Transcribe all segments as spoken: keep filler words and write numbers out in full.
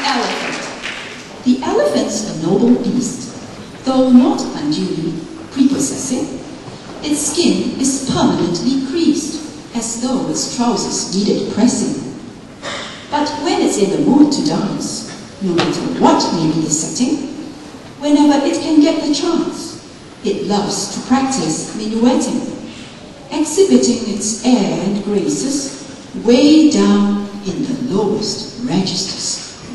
elephant. The elephant's a noble beast, though not unduly prepossessing. Its skin is permanently creased, as though its trousers needed pressing. But when it's in the mood to dance, no matter what may be the setting, whenever it can get the chance, it loves to practice minuetting, exhibiting its air and graces way down in the lowest registers.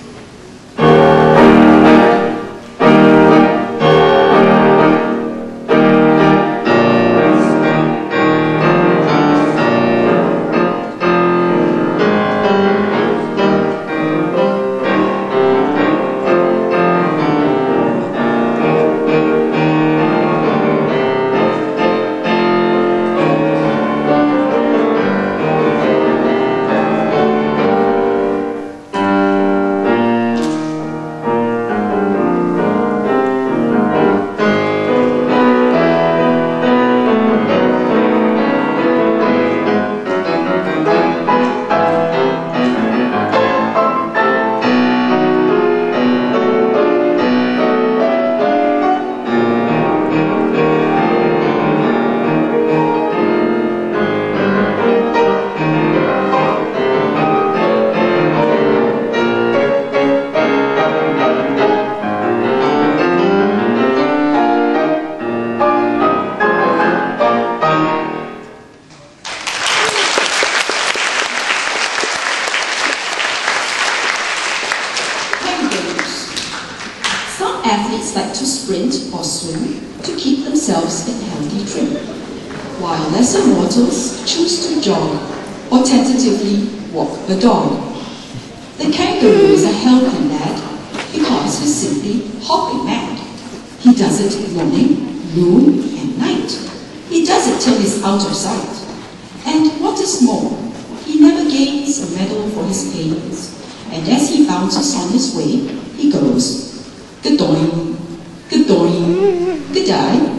Athletes like to sprint or swim to keep themselves in healthy trim, while lesser mortals choose to jog or tentatively walk the dog. The kangaroo is a healthy lad because he's simply hopping mad. He does it morning, noon, and night. He does it till he's out of sight. And what is more, he never gains a medal for his pains, and as he bounces on his way, he goes Gadoing, gadoing, gadai.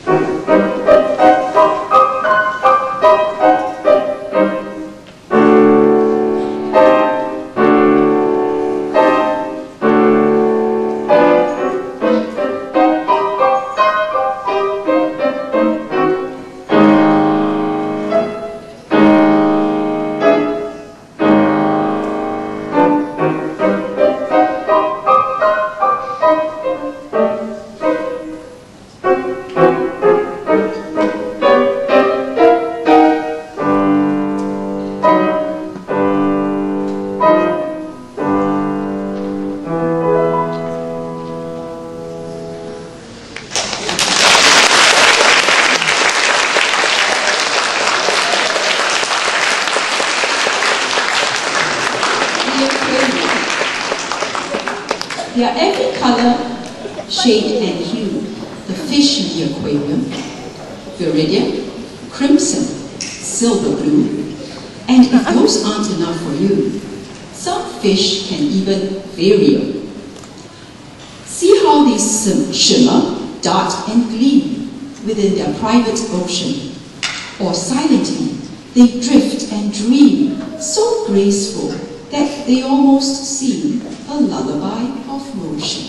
They are every color, shade, and hue. The fish in the aquarium: viridian, crimson, silver blue. And if those aren't enough for you, some fish can even vary. See how they shimmer, dart, and gleam within their private ocean. Or silently, they drift and dream, so graceful that they almost seem a lullaby of motion.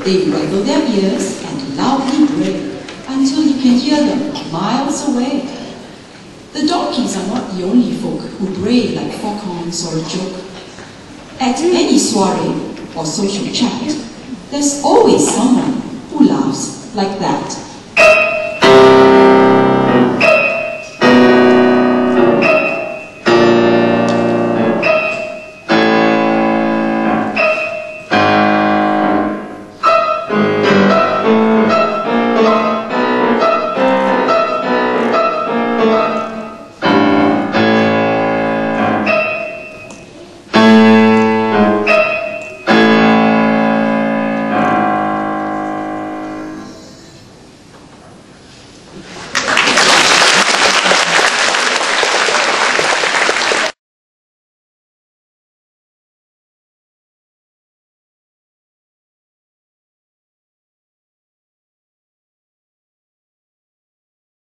They waggle their ears and loudly bray until you can hear them miles away. The donkeys are not the only folk who bray like foghorns or a joke. At any soiree or social chat, there's always someone who laughs like that.